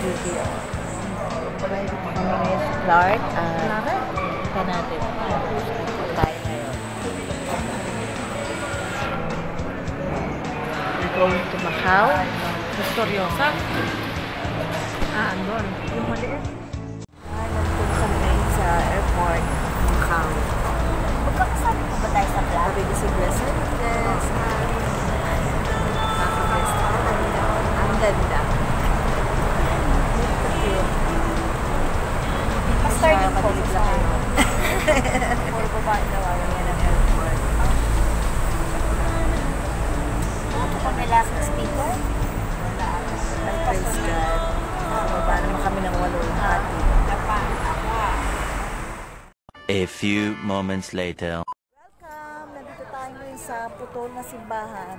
video. Kami ngayon sa Clark at ito natin tayo ngayon. We're going to Macau. Historiosa. Andun. Yung maliit. Nandun kami ngayon sa airport. Macau. Magkakasama mo ba tayo sa vlog? Sabi ko si Blessed. Yes. Ang ganda. Pa-starting po sa puro babae daw ayaw yan ang airport. pag-relax na speaker? Wala. Praise God. Baba naman kami ng 8 hati. A few moments later. Welcome! Nandito tayo ngayon sa putol na simbahan.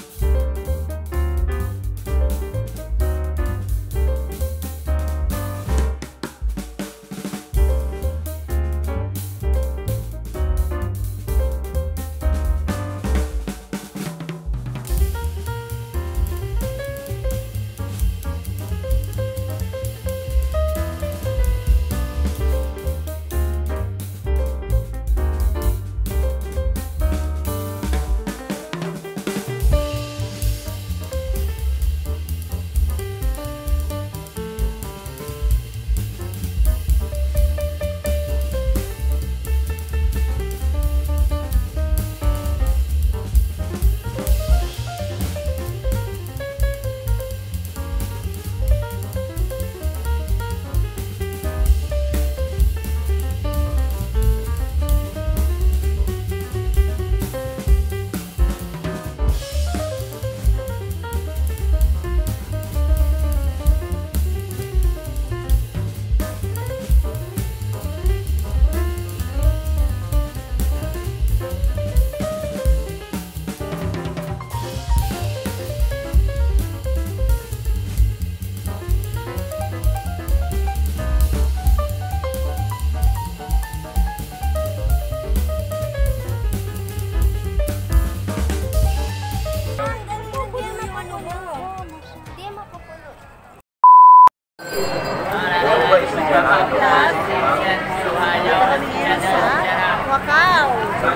Macau!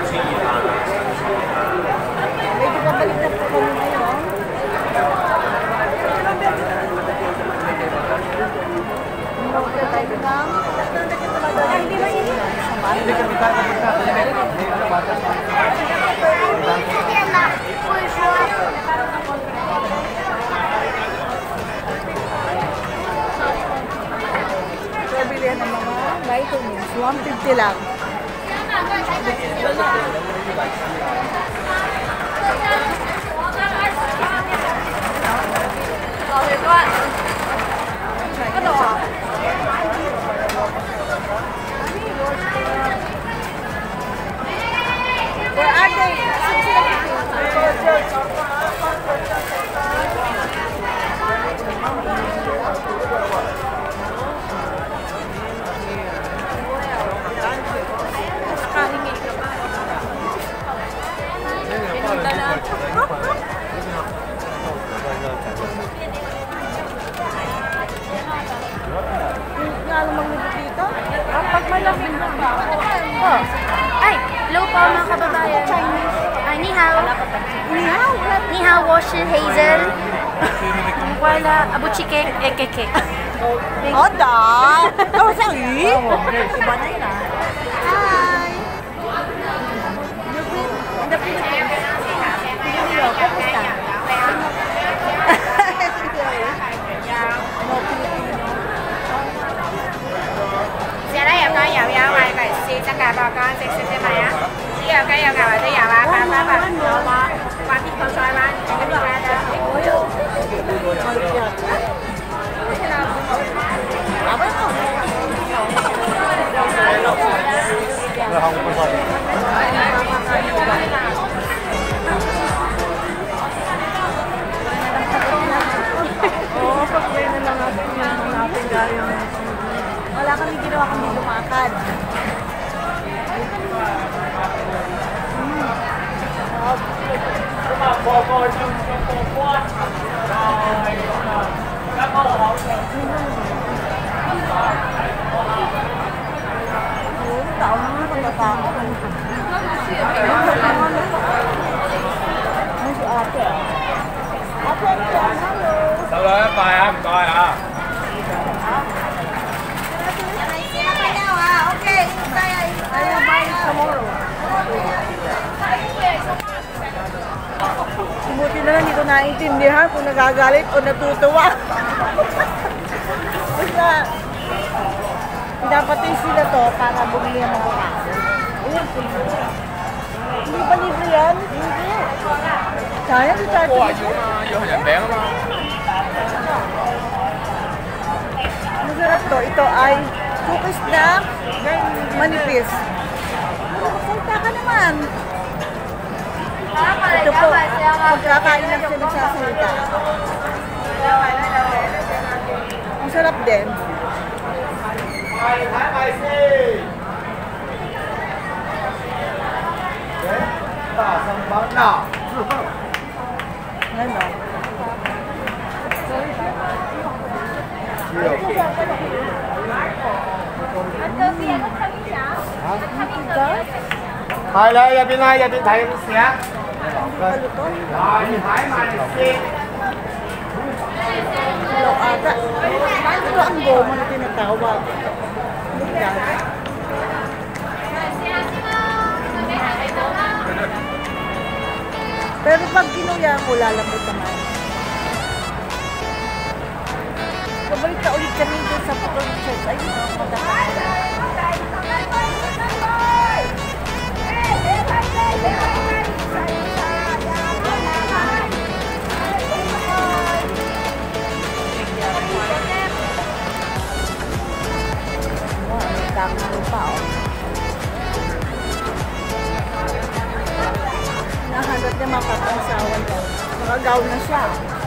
Medyo babalik na po kami ngayon. So, bilihan ng mga vitamins. 150 lang. Where are they? Pag malaki na ba? Oh. Ay! Hello po mga kababayan. Chinese. Ni hao. Ni hao? Ni hao, 我是 Hazel. Wala. Abuchike, ekeke. Oh, da! Oh, sorry! Iba na yun ah. Hi! Ang dapit na yun. Pilipino, kamusta? No, Pilipino. 而家咧有間油有賣嚟試質嘅爆乾食少少米啊！呢樣雞有牛或者油啊，八八八有冇？八邊個菜嗎？咁樣嘅。 Oo, pag-play na lang natin yung natin gayong wala kami ginawa kami lumakad. pa. Ay, si ate. Ate, hello. 收咗一塊啊，唔該啊。 I'll buy it tomorrow. Buti na lang hindi ko naiintindihan kung nagagalit o natutuwa. Basta, dapat yung sila to para bumili ang mga kaso. Ayun, hindi ba libre yan? Hindi. Sayang, di tayo. 哇，要人餅啊嘛。 Masarap to. Ito ay cookies na manipis. Salta ka naman. Ito po, pagkakain lang siya nagsasalita. Ang sarap din. Ano? 係啦，入邊啦，入邊睇咁試啊。 Paluto? 嗱，你睇埋先。 Hello, ata. Ito ang goma na tinatawag. Pero pag kinuya ko, lalambot naman. Kabalik ka ulit kami doon sa Pagod-Church. Ayun ang madakal. Daming lupa, oh. Nahanap niya mga kapangsawan niya. Nakagaw na siya.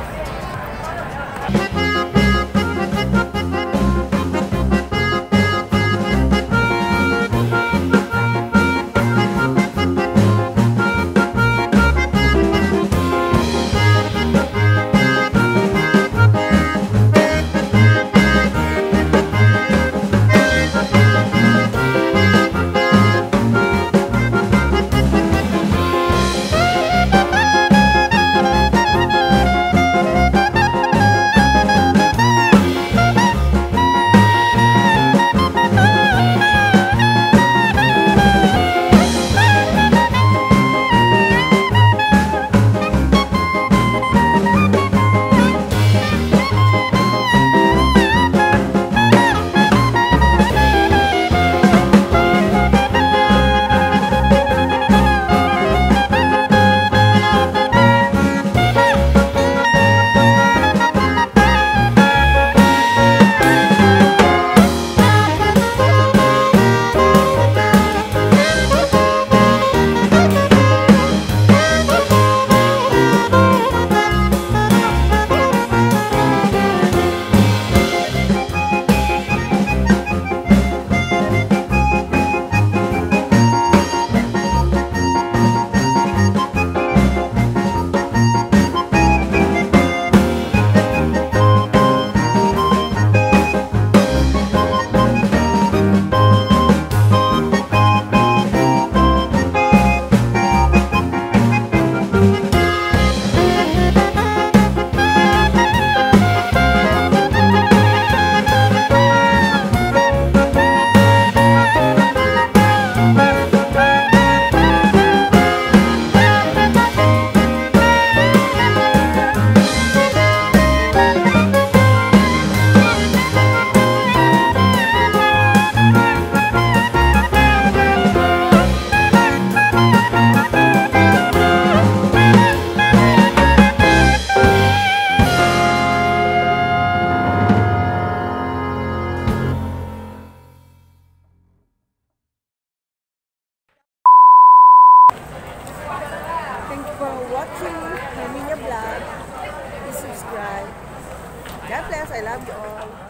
Watching Herminia Vlog. Please subscribe. God bless. I love you all.